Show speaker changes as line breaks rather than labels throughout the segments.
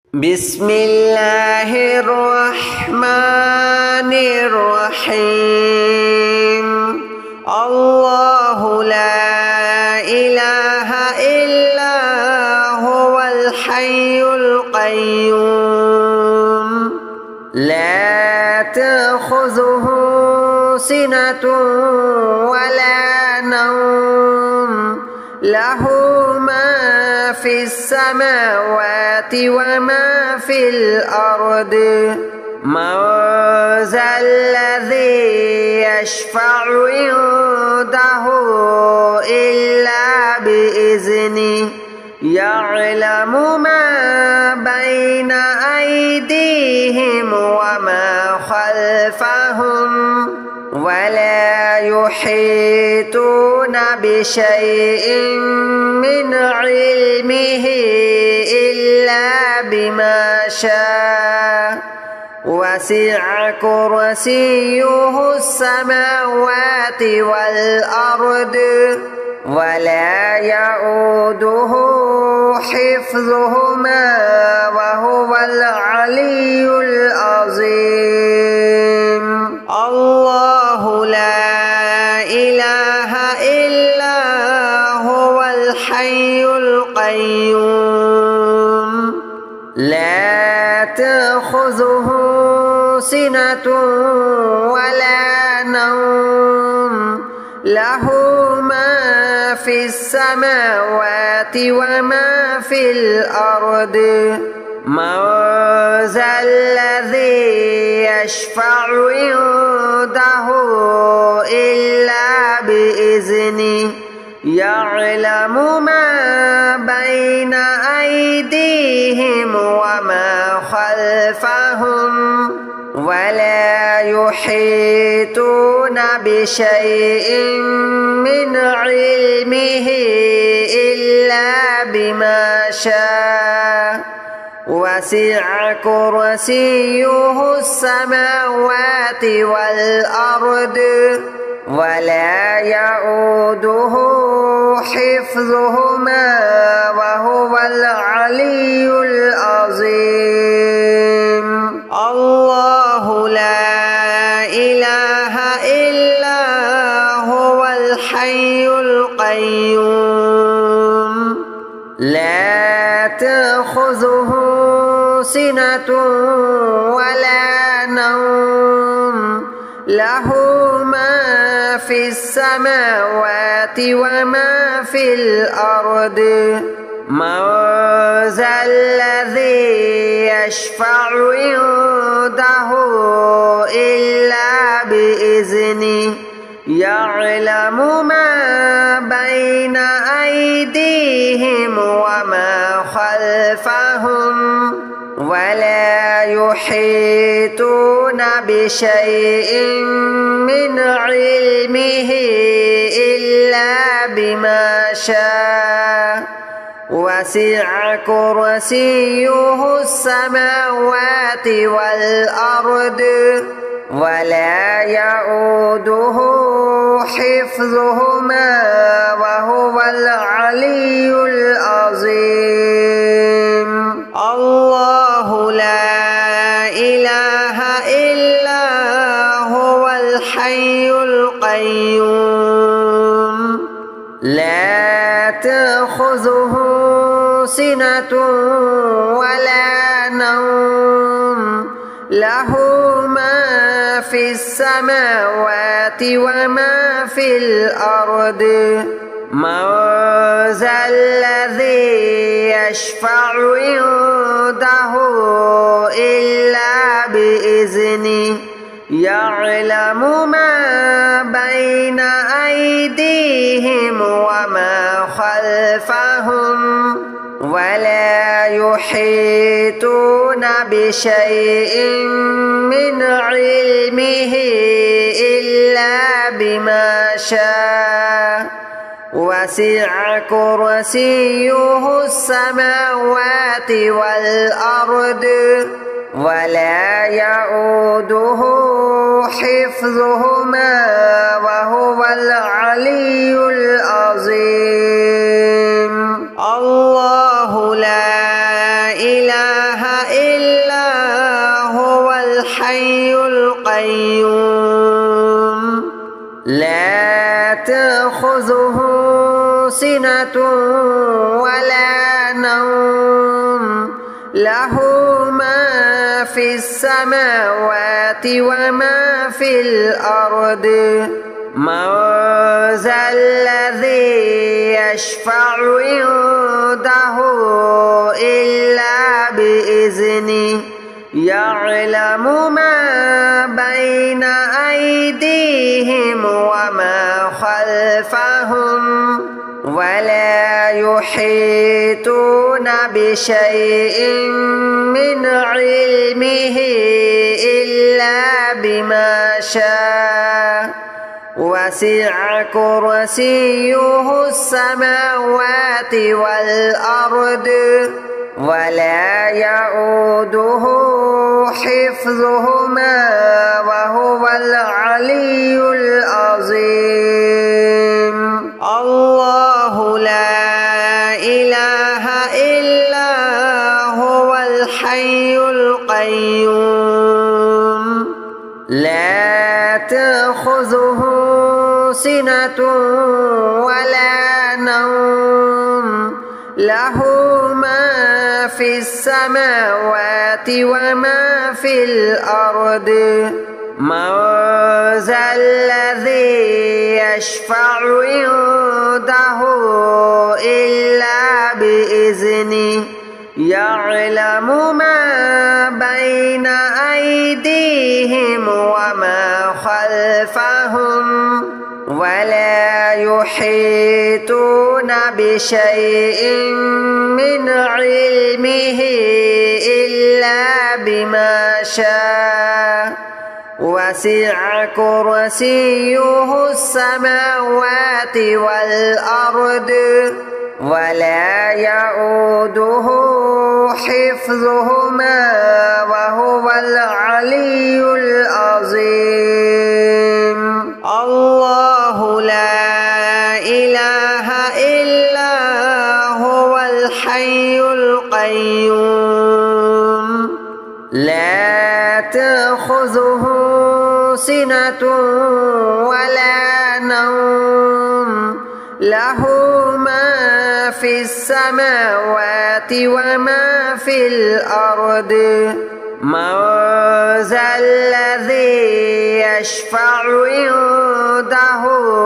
بسم الله الرحمن الرحيم. الله لا إله إلا هو الحي القيوم لا تأخذه سنة ولا نوم له ما في السماوات وما في الأرض من ذا الذي يشفع عنده إلا بإذنه يعلم ما بين أيديهم وما خلفهم ولا يحيطون بشيء من علمه إلا بما شاء وسع كرسيه السماوات والأرض ولا يؤوده حفظهما وهو العلي العظيم. الله لا إله إلا هو الحي القيوم لا تأخذه سنة ولا نوم له ما في السماوات وما في الأرض من ذا الذي يشفع عنده إلا بإذنه يعلم ما بين أيديهم وما خلفهم ولا يحيطون بشيء من علمه إلا بما شاء وسع كرسيه السماوات والأرض ولا يؤوده حفظهما وهو العلي العظيم. الله لا إله إلا هو الحي القيوم لا تأخذه سنة ولا نوم له ما في السماوات وما في الأرض من ذا الذي يشفع عنده إلا بإذنه يعلم ما بين أيديهم وما خلفهم ولا يحيطون بشيء من علمه إلا بما شاء وسع كرسيه السماوات والأرض ولا يؤوده حفظهما وهو العلي العظيم. الله لا إله إلا هو الحي القيوم لا تأخذه سنة ولا نوم له ما في السماوات وما في الأرض من ذا الذي يشفع عنده إلا بإذنه يعلم ما بين أيديهم وما خلفهم ولا يحيطون بشيء من علمه إلا بما شاء وسع كرسيه السماوات والأرض ولا يؤوده حفظهما وهو العلي العظيم. الله لا إله سنة ولا نوم له ما في السماوات وما في الأرض من ذا الذي يشفع عنده إلا بإذنه يعلم ما بين أيديهم وما خلفهم ولا يحيطون بشيء من علمه إلا بما شاء وسع كرسيه السماوات والأرض ولا يؤوده حفظهما وهو العلي العظيم الله لا إله إلا هو الحي القيوم لا تأخذه سنة ولا نوم له ما في السماوات وما في الأرض من ذا الذي يشفع عنده إلا بإذنه يعلم ما بين أيديهم وما خلفهم ولا يحيطون بشيء من علمه إلا بما شاء وسع كرسيه السماوات والأرض ولا يؤوده حفظهما وهو العلي العظيم الله لا إله إلا هو الحي القيوم لا تأخذه سنة ولا نوم له ما في السماوات وما في الأرض من ذا الذي يشفع عنده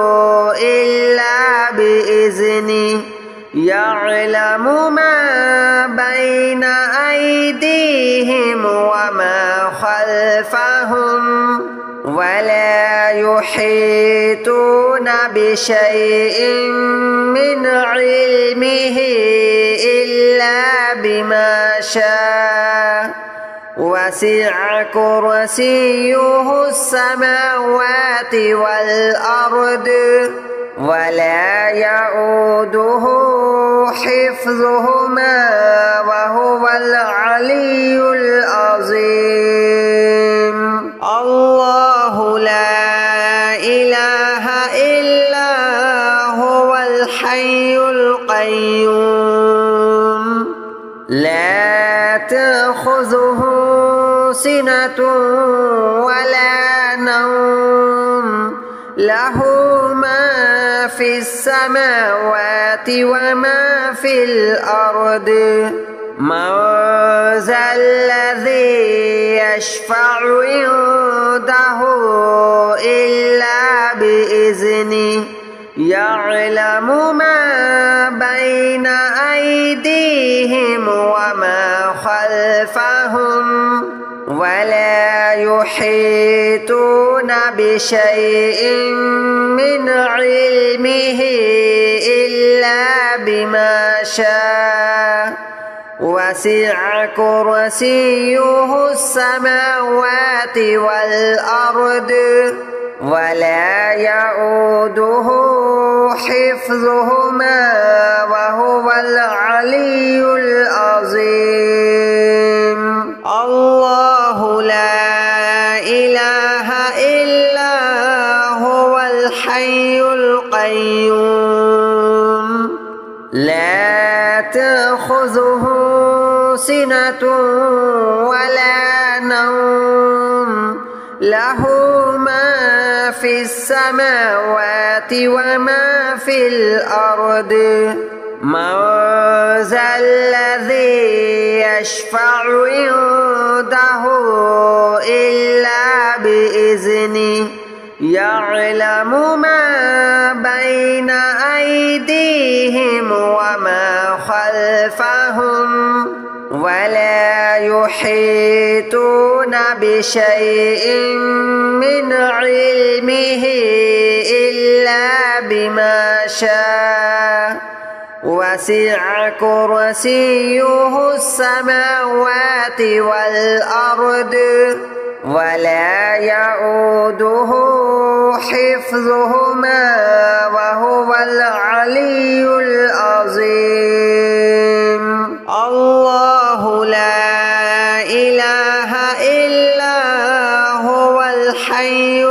إلا بإذنه يعلم ما بين أيديهم وما خلفهم ولا يحيطون بشيء من علمه إلا بما شاء وسع كرسيه السماوات والأرض ولا يؤوده حفظهما وهو العلي العظيم الله لا إله إلا هو الحي القيوم لا تأخذه سنة ولا نوم له ما في السماوات وما في الأرض من ذا الذي يشفع عنده إلا بإذنه يعلم ما بين أيديهم وما خلفهم ولا يحيطون بشيء من علمه إلا بما شاء وسع كرسيه السماوات والأرض ولا يؤوده حفظهما وهو العلي العظيم الله لا إله إلا هو الحي القيوم لا تأخذه سنة ولا نوم له ما في السماوات وما في الأرض من ذا الذي يشفع عنده إلا بإذنه يعلم ما بين أيديهم وما خلفهم ولا يحيطون بشيء من علمه إلا بما شاء وسع كرسيه السماوات والأرض ولا يؤوده حفظهما وهو العلي العظيم الله لا إله إلا هو الحي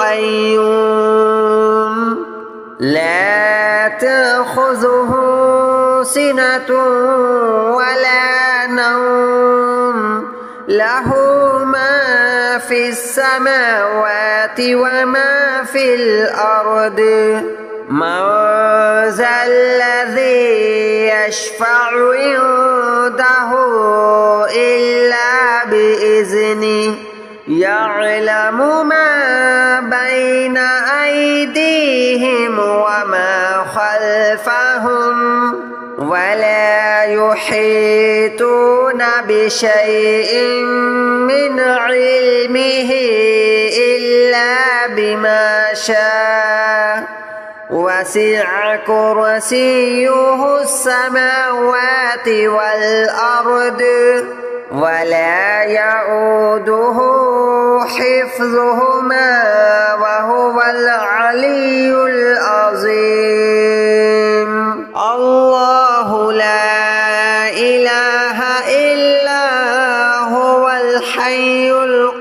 القيوم لا تأخذه سنة ولا نوم له ما في السماوات وما في الأرض من ذا الذي يشفع عنده إلا بإذنه يعلم ما بين أيديهم وما خلفهم ولا يحيطون بشيء من علمه إلا بما شاء وسع كرسيه السماوات والأرض ولا يؤوده حفظهما وهو العلي العظيم الله لا إله إلا هو الحي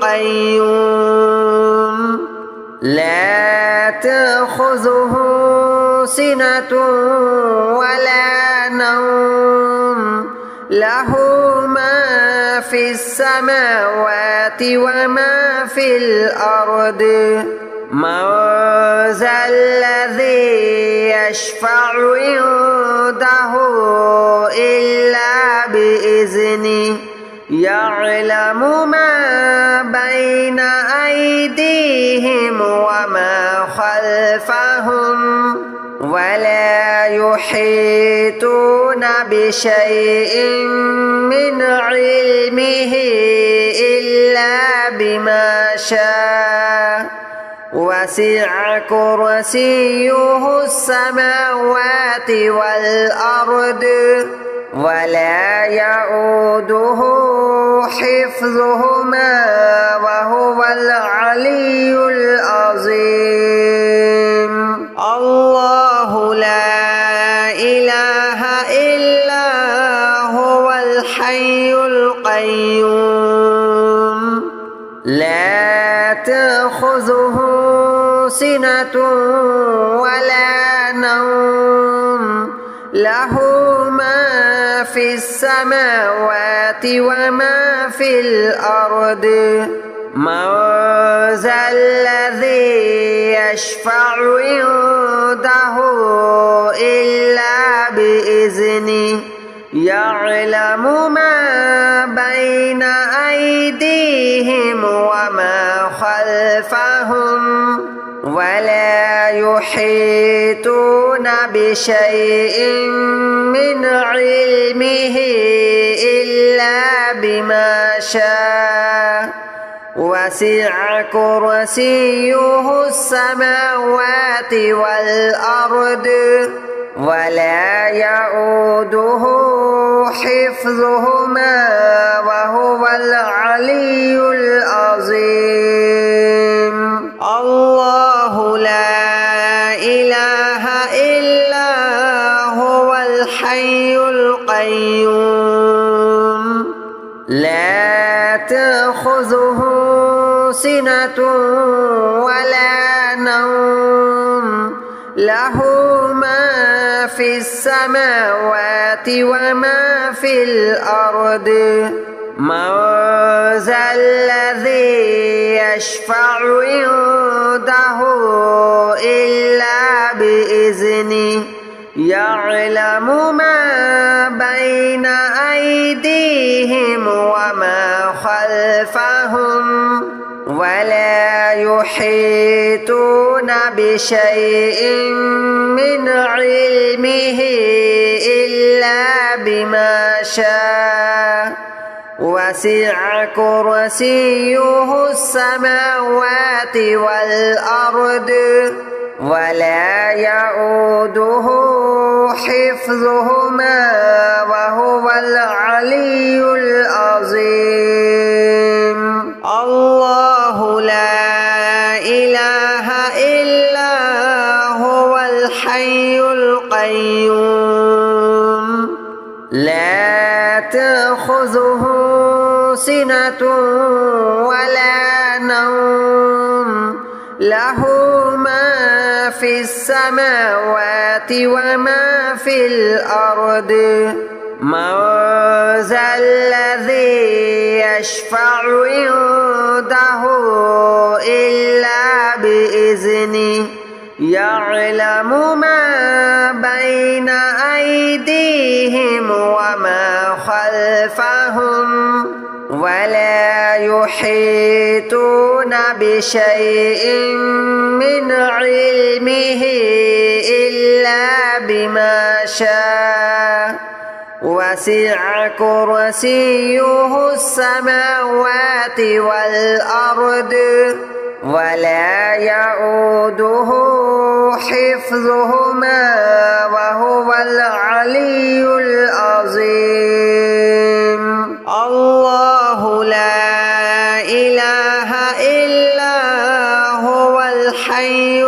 القيوم لا تأخذه سنة ولا نوم له ما في السماوات وما في الأرض من ذا الذي يشفع عنده إلا بإذنه يعلم ما بين أيديهم وما خلفهم ولا يحيطون بشيء من علمه إلا بما شاء وسع كرسيه السماوات والأرض ولا يؤوده حفظهما وهو العلي العظيم الله لا إله إلا هو الحي القيوم لا تأخذه سنة ولا نوم له ما في السماوات وما في الأرض من ذا الذي يشفع عنده إلا بإذنه يعلم ما بين أيديهم وما خلفهم ولا يحيطون بشيء من علمه إلا بما شاء وسع كرسيه السماوات والأرض ولا يؤوده حفظهما وهو العلي العظيم الله لا إله إلا هو الحي القيوم لا تأخذه سنة ولا نوم له ما في السماوات وما في الأرض من ذا الذي يشفع عنده عنده إلا بإذنه يعلم ما بين أيديهم وما خلفهم ولا يحيطون بشيء من علمه إلا بما شاء وسع كرسيه السماوات والأرض ولا يؤوده حفظهما وهو العلي العظيم. الله لا إله إلا هو الحي القيوم لا تأخذه سنة ولا نوم له ما في السماوات وما في الأرض من ذا الذي يشفع عنده إلا بإذنه يعلم ما بين أيديهم وما خلفهم ولا يحيطون بشيء من علمه إلا بما شاء وسع كرسيه السماوات والأرض ولا يؤوده حفظهما وهو العلي العظيم. الله لا إله إلا هو الحي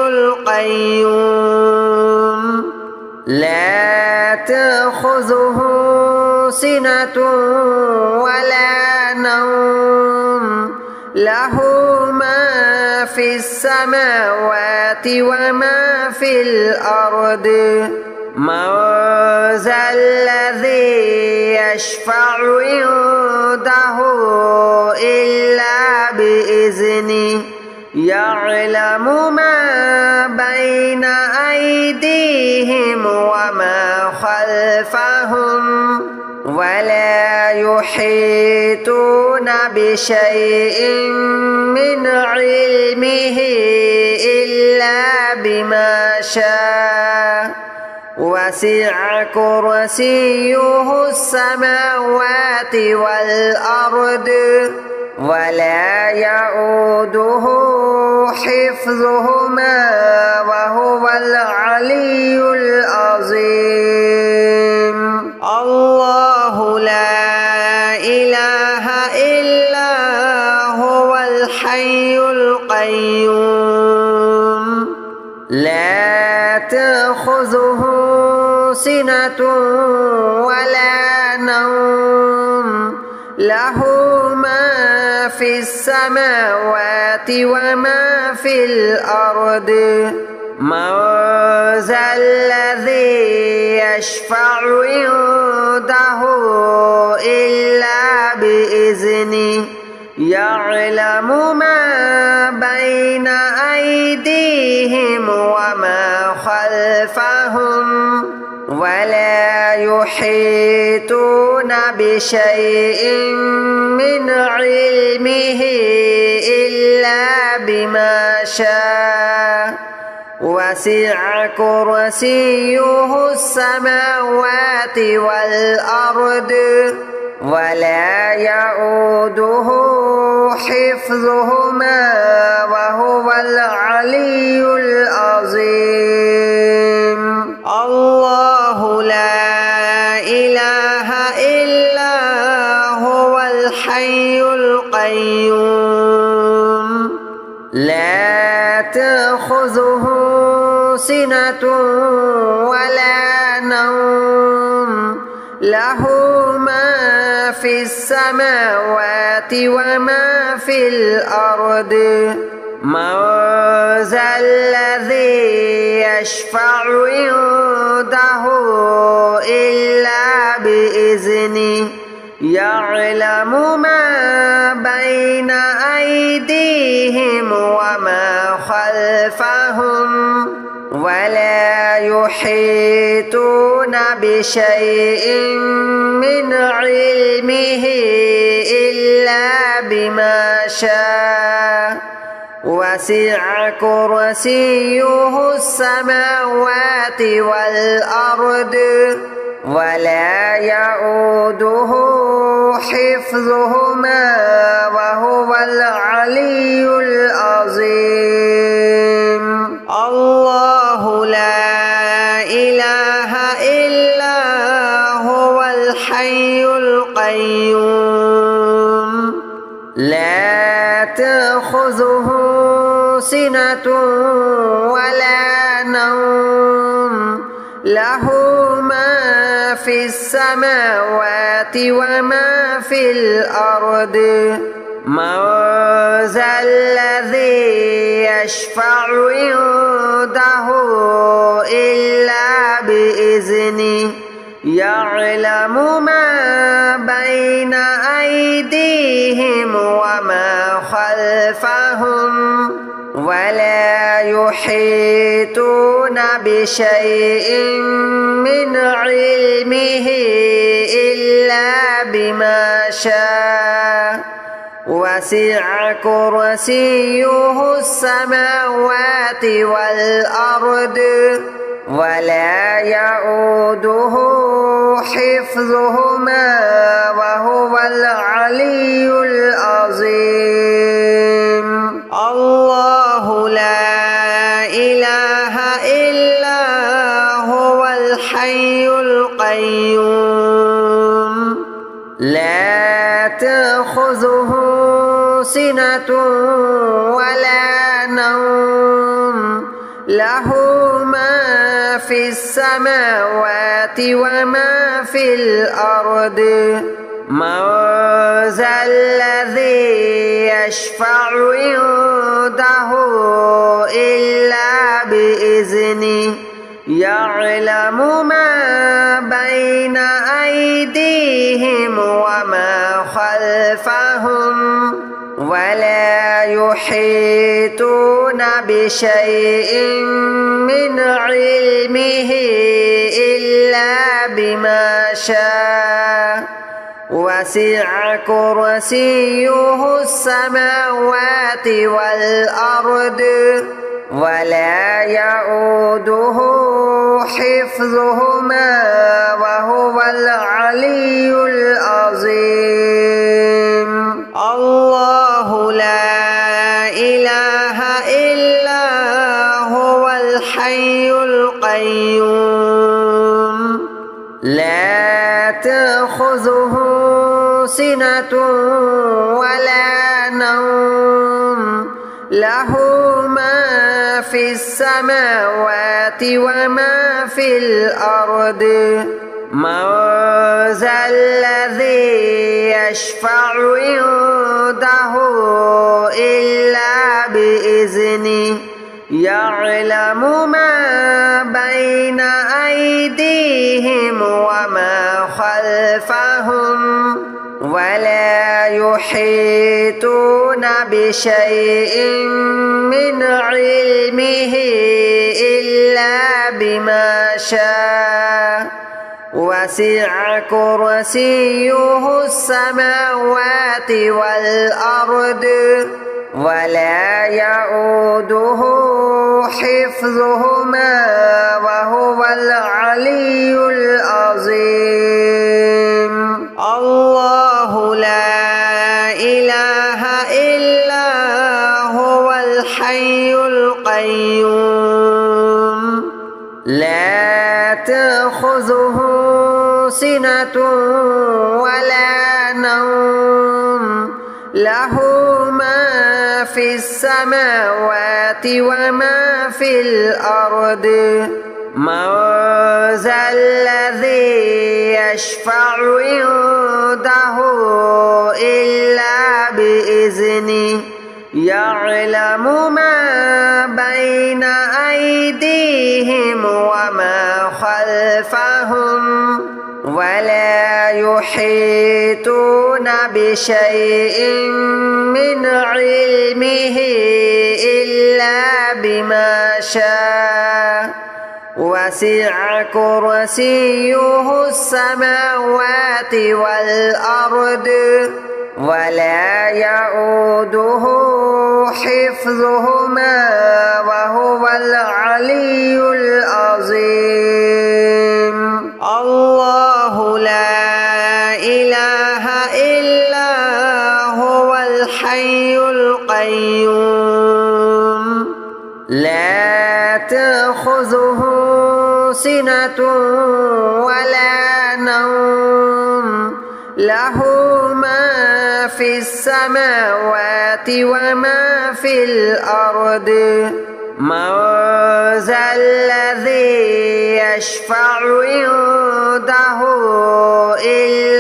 القيوم لا تأخذه سنة ولا نوم له ما في السماوات وما في الأرض من ذا الذي يشفع عنده إلا بإذنه يعلم ما بين أيديهم وما خلفهم ولا يحيطون بشيء من علمه إلا بما شاء وسع كرسيه السماوات والأرض ولا يؤوده حفظهما وهو العلي العظيم. الله لا إله إلا هو الحي القيوم لا تأخذه سنة ولا نوم له ما في السماوات وما في الأرض من ذا الذي يشفع عنده إلا بإذنه يعلم ما بين أيديهم وما خلفهم ولا يحيطون بشيء من علمه إلا بما شاء وسع كرسيه السماوات والأرض ولا يؤوده حفظهما وهو العلي العظيم. الله لا إله إلا هو الحي القيوم لا تأخذه سنة ولا نوم له ما في السماوات وما في الأرض من ذا الذي يشفع عنده إلا بإذنه يعلم ما بين أيديهم وما خلفهم يحيطون بشيء من علمه إلا بما شاء وسع كرسيه السماوات والأرض ولا يؤوده حفظهما وهو العلي العظيم. الله لا إله إلا هو الحي القيوم لا تأخذه سنة ولا نوم له ما في السماوات وما في الأرض من ذا الذي يشفع عنده إلا بإذنه يعلم ما بين أيديهم وما خلفهم ولا يحيطون بشيء من علمه إلا بما شاء وسع كرسيه السماوات والأرض ولا يؤوده حفظهما وهو العلي العظيم. الله لا إله إلا هو الحي القيوم لا تأخذه سنة ولا نوم له ما في السماوات وما في الأرض من ذا الذي يشفع عنده إلا بإذنه يعلم ما بين أيديهم وما خلفهم ولا يحيطون بشيء من علمه إلا بما شاء وسع كرسيه السماوات والأرض ولا يؤوده حفظهما وهو العلي العظيم. الله لا إله إلا هو الحي القيوم لا تأخذه سنة ولا نوم له ما في السماوات وما في الأرض من ذا الذي يشفع عنده إلا بإذنه يعلم ما بين أيديهم وما خلفهم ولا يحيطون بشيء من علمه إلا بما شاء وسع كرسيه السماوات والأرض ولا يؤوده حفظهما وهو العلي العظيم. الله لا إله إلا هو الحي القيوم لا تأخذه سنة ولا نوم له ما في السماوات وما في الأرض من ذا الذي يشفع عنده إلا بإذنه يعلم ما بين أيديهم وما خلفهم ولا يحيطون بشيء من علمه إلا بما شاء وسع كرسيه السماوات والأرض ولا يؤوده حفظهما وهو العلي العظيم. الله لا إله إلا هو الحي القيوم لا تأخذه سنة ولا نوم له ما في السماوات وما في الأرض. من ذا الذي يشفع عنده إلا